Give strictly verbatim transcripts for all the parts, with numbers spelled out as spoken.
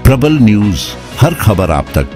प्रबल न्यूज, हर खबर आप तक।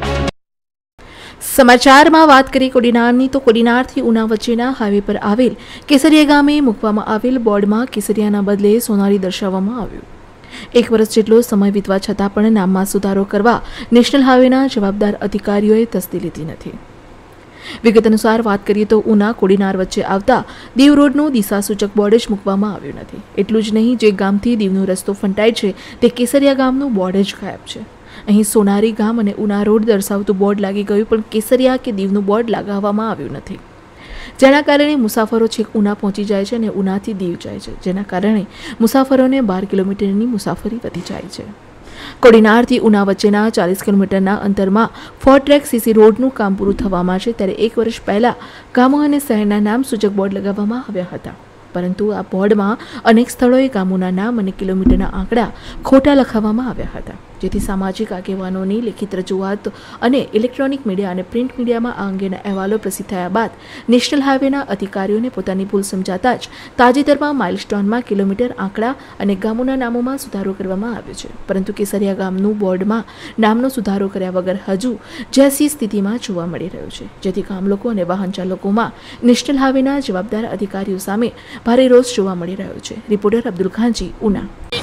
समाचार में बात करिए कोડીનારની तो કોડીનારથી ઉના વચ્ચેના હાઈવે પર આવેલ કેસરિયા ગામે મૂકવામાં આવેલ બોર્ડમાં કેસરિયાના બદલે સોનારી દર્શાવવામાં આવ્યું। એક વર્ષ જેટલો સમય વીતવા છતાં પણ નામમાં સુધારો કરવા નેશનલ હાઈવેના જવાબદાર અધિકારીઓએ તસ્દી લીધી નથી। વિગત અનુસાર વાત કરીએ તો ઉના કોડીનાર વચ્ચે આવતા દીવ રોડનું દિશાસૂચક બોર્ડ જ મૂકવામાં આવ્યું નથી। એટલું જ નહીં, જે ગામથી દીવનો રસ્તો ફંટાય છે તે કેસરિયા ગામનું બોર્ડ જ ગાયબ છે। અહીં સોનારી ગામ અને ઉના રોડ દર્શાવતું બોર્ડ લાગી ગયું, પણ કેસરિયા કે દીવનું બોર્ડ લગાવવામાં આવ્યું નથી, જેના કારણે મુસાફરો છેક ઉના પહોંચી જાય છે અને ઉનાથી દીવ જાય છે, જેના કારણે મુસાફરોને બાર કિલોમીટરની મુસાફરી વધી જાય છે। કોડીનારથી ઉના વચ્ચેના ચાલીસ કિલોમીટરના અંતરમાં ફોર ટ્રેક સીસી રોડનું કામ પૂરું થવામાં છે, ત્યારે એક વર્ષ પહેલા ગામો અને શહેરના નામ સૂચક બોર્ડ લગાવવામાં આવ્યા હતા, પરંતુ આ બોર્ડમાં અનેક સ્થળોએ ગામોના નામ અને કિલોમીટરના આંકડા ખોટા લખાવવામાં આવ્યા હતા, જેથી સામાજિક આગેવાનોની લેખિત રજૂઆત અને ઇલેક્ટ્રોનિક મીડિયા અને પ્રિન્ટ મીડિયામાં આ અંગેના અહેવાલો પ્રસિદ્ધ થયા બાદ નેશનલ હાઈવેના અધિકારીઓને પોતાની ભૂલ સમજાતા જ તાજેતરમાં માઇલસ્ટોનમાં કિલોમીટર આંકડા અને ગામોના નામોમાં સુધારો કરવામાં આવ્યો છે, પરંતુ કેસરિયા ગામનું બોર્ડમાં નામનો સુધારો કર્યા વગર હજુ જેસી સ્થિતિમાં જોવા મળી રહ્યું છે, જેથી ગામ લોકો અને વાહન ચાલકોમાં નેશનલ હાઈવેના જવાબદાર અધિકારીઓ સામે ભારે રોષ જોવા મળી રહ્યો છે। રિપોર્ટર અબ્દુલ ખાનજી, ઉના।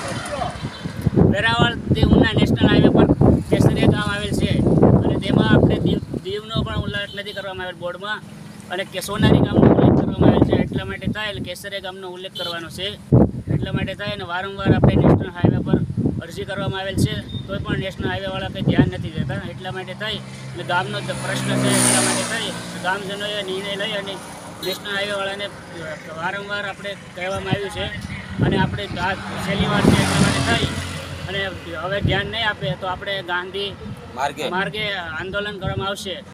વેરાવળ તે ઉના નેશનલ હાઈવે પર કેસરિયા ગામ આવેલ છે અને તેમાં આપણે દીવ દીવનો પણ ઉલ્લેખ નથી કરવામાં આવેલ બોર્ડમાં, અને કે સોનારી ગામનો ઉલ્લેખ કરવામાં આવેલ છે। એટલા માટે થાય એટલે કેસરિયા ગામનો ઉલ્લેખ કરવાનો છે, એટલા માટે થાય અને વારંવાર આપણે નેશનલ હાઈવે પર અરજી કરવામાં આવેલ છે, તોય પણ નેશનલ હાઈવેવાળા કંઈ ધ્યાન નથી દેતા। એટલા માટે થાય એટલે ગામનો જ પ્રશ્ન છે, એટલા માટે થાય ગામજનોએ નિર્ણય લઈ અને નેશનલ હાઈવેવાળાને વારંવાર આપણે કહેવામાં આવ્યું છે, અને આપણે આ છેલ્લી વાર છે એટલા માટે થાય અને હવે ધ્યાન નહીં આપે તો આપણે ગાંધી માર્ગે આંદોલન કરવામાં આવશે।